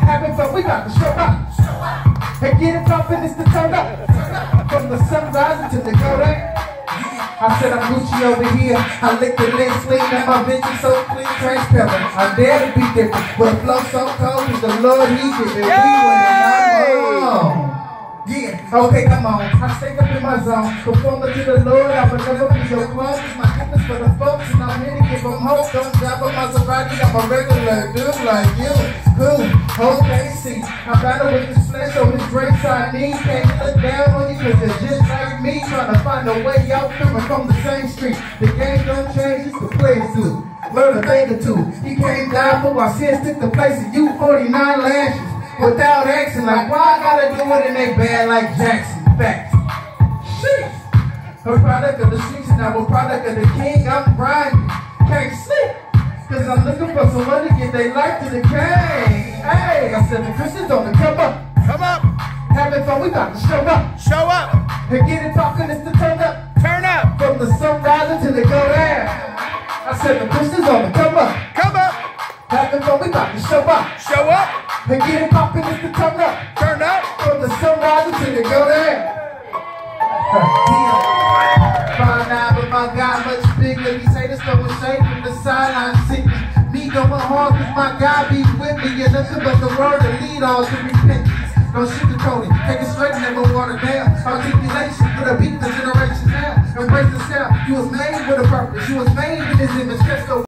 Having fun, we got to show up. And get it poppin', it's the turn up. From the sunrise to the go down. I said I'm Gucci over here. I lick the lens clean and my bitch is so clean, transparent. I dare to be different, but a flow so cold is the Lord He gives it. We winning, I'm on. Yeah, okay, come on. I stay up in my zone. Performing to the Lord, I will never be your clone. It's my goodness for the folks, and I'm here to give them hope. Don't drive on Maserati, I'm a regular dude like you. Cool, okay, see. I'm battle with this flesh, so this grace I need. Can't look down on you, cause you're just like me. Trying to find a way out, coming from the same street. The game don't change, it's the players do. Learn a thing or two. He came down for our sins, took the place of you, 49 lashes. Without asking, like, why I gotta do it in they bad like Jackson? Facts. Shit. A product of the streets and I'm a product of the king. I'm grinding. Can't sleep. Cause I'm looking for someone to get their life to the king. Hey, I said the Christians on the come up. Come up. Having fun, we got to show up. Show up. And get it talking, it's the turn up. Turn up. From the sunrise until they go down. I said the Christians on the come up. Come up. Having fun, we got to show up. Show up. And get it poppin', it's the turn up. Turn up. From the sunrise until they go down. Find out, but my God much bigger. These haters throwing shade from the sideline. See me going hard cause my God be with me. And nothing but the word to lead all to repentance. No sugarcoat it, take it straight and never water down. Articulation with a beat the generation now. Embrace the sound. You was made with a purpose. You was made in His image. Let's go.